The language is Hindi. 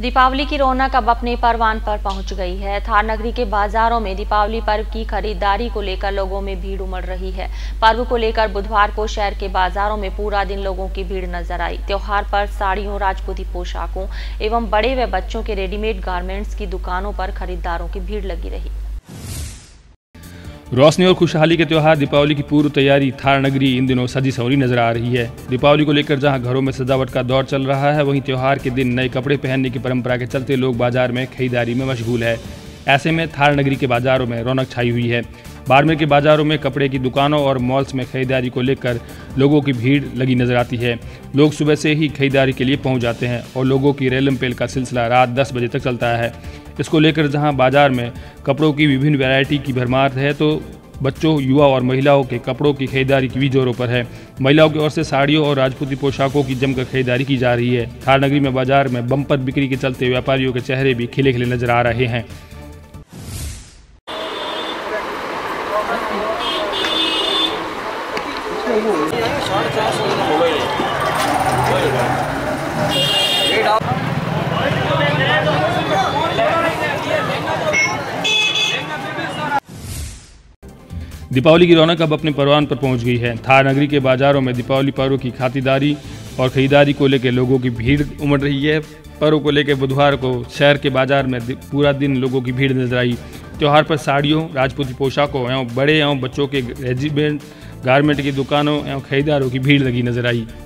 दीपावली की रौनक अब अपने परवान पर पहुंच गई है। थार नगरी के बाजारों में दीपावली पर्व की खरीदारी को लेकर लोगों में भीड़ उमड़ रही है। पर्व को लेकर बुधवार को शहर के बाजारों में पूरा दिन लोगों की भीड़ नजर आई। त्योहार पर साड़ियों, राजपूती पोशाकों एवं बड़े व बच्चों के रेडीमेड गारमेंट्स की दुकानों पर खरीदारों की भीड़ लगी रही। रोशनी और खुशहाली के त्यौहार दीपावली की पूर्व तैयारी थार नगरी इन दिनों सजी संवरी नजर आ रही है। दीपावली को लेकर जहां घरों में सजावट का दौर चल रहा है, वहीं त्यौहार के दिन नए कपड़े पहनने की परंपरा के चलते लोग बाजार में खरीदारी में मशगूल है। ऐसे में थार नगरी के बाजारों में रौनक छाई हुई है। बाड़मेर के बाजारों में कपड़े की दुकानों और मॉल्स में खरीदारी को लेकर लोगों की भीड़ लगी नजर आती है। लोग सुबह से ही खरीदारी के लिए पहुंच जाते हैं और लोगों की रेलम पेल का सिलसिला रात 10 बजे तक चलता है। इसको लेकर जहां बाजार में कपड़ों की विभिन्न वैरायटी की भरमार है, तो बच्चों, युवा और महिलाओं के कपड़ों की खरीदारी की भी जोरों पर है। महिलाओं की ओर से साड़ियों और राजपूती पोशाकों की जमकर खरीदारी की जा रही है। थार नगरी में बाजार में बम्पर बिक्री के चलते व्यापारियों के चेहरे भी खिले खिले नजर आ रहे हैं। दीपावली की रौनक अब अपने परवान पर पहुंच गई है। थार नगरी के बाजारों में दीपावली पर्व की खातिरदारी और खरीदारी को लेकर लोगों की भीड़ उमड़ रही है। पर्व को लेकर बुधवार को शहर के बाजार में पूरा दिन लोगों की भीड़ नजर आई। त्यौहार पर साड़ियों, राजपूती पोशाकों एवं बड़े एवं बच्चों के रेडीमेड गारमेंट की दुकानों एवं खरीदारों की भीड़ लगी नजर आई।